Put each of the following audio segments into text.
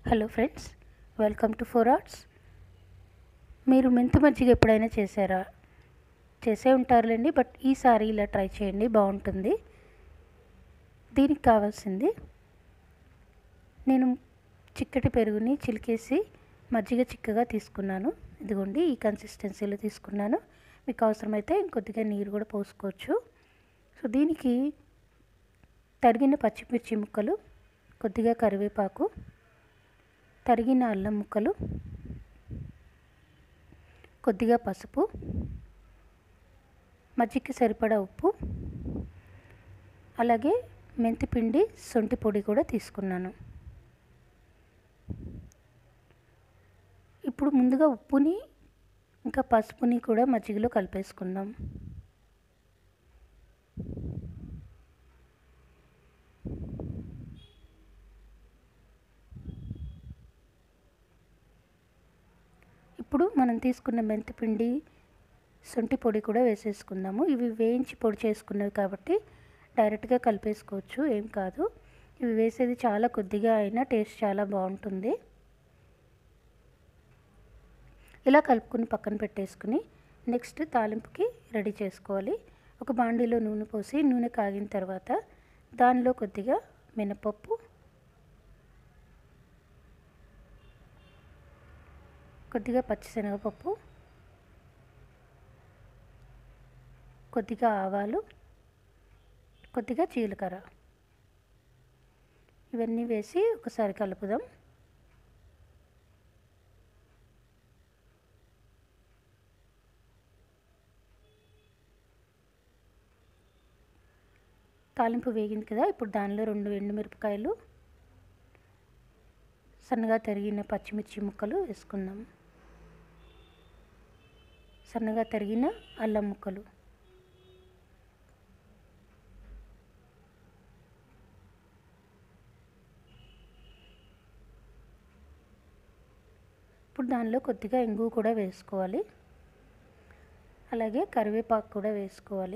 Hello friends, welcome to four arts. మీరు మెంతి మజ్జిగ ఎప్పుడైనా చేశారా? చేసే ఉంటారులేండి, బట్ ఈసారి ఇలా ట్రై చేయండి, బాగుంటుంది. దీనికి కావాల్సింది, నేను చిక్కటి పెరుగుని చిలికేసి మజ్జిగ చిక్కగా తీసుకున్నాను. ఇదిగోండి, ఈ కన్సిస్టెన్సీలో తీసుకున్నాను. మీకు అవసరమైతే ఇంకొద్దిగా నీరు కూడా పోసుకోవచ్చు. సో దీనికి తరిగిన పచ్చిమిర్చి ముక్కలు, కొద్దిగా కరివేపాకు, తరిగిన అల్లం ముక్కలు, కొద్దిగా పసుపు, మజ్జిగకి సరిపడా ఉప్పు, అలాగే మెంతిపిండి, శొంఠి పొడి కూడా తీసుకున్నాను. ఇప్పుడు ముందుగా ఉప్పుని ఇంకా పసుపుని కూడా మజ్జిగలో కలిపేసుకుందాం. ఇప్పుడు మనం తీసుకున్న మెంతిపిండి, శొంఠి పొడి కూడా వేసేసుకుందాము. ఇవి వేయించి పొడి చేసుకున్నవి కాబట్టి డైరెక్ట్గా కలిపేసుకోవచ్చు, ఏం కాదు. ఇవి వేసేది చాలా కొద్దిగా అయినా టేస్ట్ చాలా బాగుంటుంది. ఇలా కలుపుకుని పక్కన పెట్టేసుకుని నెక్స్ట్ తాలింపుకి రెడీ చేసుకోవాలి. ఒక బాండీలో నూనె పోసి నూనె కాగిన తర్వాత దానిలో కొద్దిగా మినపప్పు, కొద్దిగా పచ్చిశనగపప్పు, కొద్దిగా ఆవాలు, కొద్దిగా జీలకర్ర, ఇవన్నీ వేసి ఒకసారి కలుపుదాం. తాలింపు వేగింది కదా, ఇప్పుడు దానిలో 2 ఎండుమిరపకాయలు, సన్నగా తరిగిన పచ్చిమిర్చి ముక్కలు వేసుకుందాం. సన్నగా తరిగిన అల్లం ముక్కలు, ఇప్పుడు దానిలో కొద్దిగా ఇంగువ కూడా వేసుకోవాలి. అలాగే కరివేపాకు కూడా వేసుకోవాలి.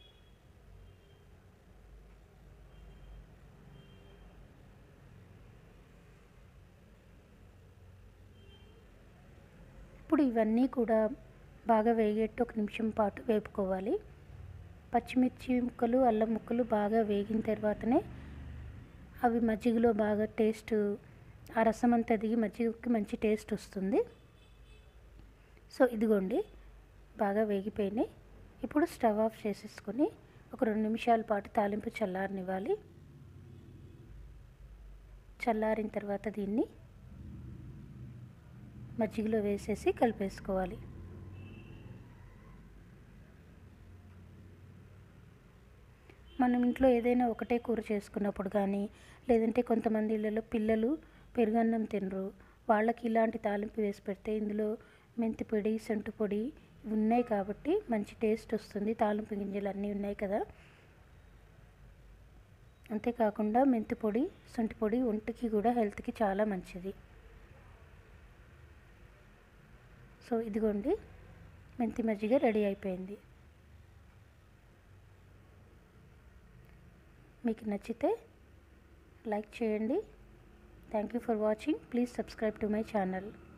ఇప్పుడు ఇవన్నీ కూడా బాగా వేగేట్టు 1 నిమిషం పాటు వేపుకోవాలి. పచ్చిమిర్చి ముక్కలు, అల్లం ముక్కలు బాగా వేగిన తర్వాతనే అవి మజ్జిగలో బాగా టేస్ట్, ఆ రసం అంతా దిగి మజ్జిగకి మంచి టేస్ట్ వస్తుంది. సో ఇదిగోండి, బాగా వేగిపోయినాయి. ఇప్పుడు స్టవ్ ఆఫ్ చేసేసుకొని ఒక 2 నిమిషాల పాటు తాలింపు చల్లారనివ్వాలి. చల్లారిన తర్వాత దీన్ని మజ్జిగలో వేసేసి కలిపేసుకోవాలి. మనం ఇంట్లో ఏదైనా ఒకటే కూర చేసుకున్నప్పుడు కానీ, లేదంటే కొంతమంది ఇళ్ళలో పిల్లలు పెరుగన్నం తినరు, వాళ్ళకి ఇలాంటి తాలింపు వేసి పెడితే ఇందులో మెంతి పొడి, శొంఠి పొడి ఉన్నాయి కాబట్టి మంచి టేస్ట్ వస్తుంది. తాలింపు గింజలు అన్నీ ఉన్నాయి కదా. అంతేకాకుండా మెంతి పొడి, శొంఠి పొడి ఒంటికి కూడా, హెల్త్కి చాలా మంచిది. సో ఇదిగోండి, మెంతి మజ్జిగ రెడీ అయిపోయింది. మీకు నచ్చితే లైక్ చేయండి. Thank you for watching. Please subscribe to my channel.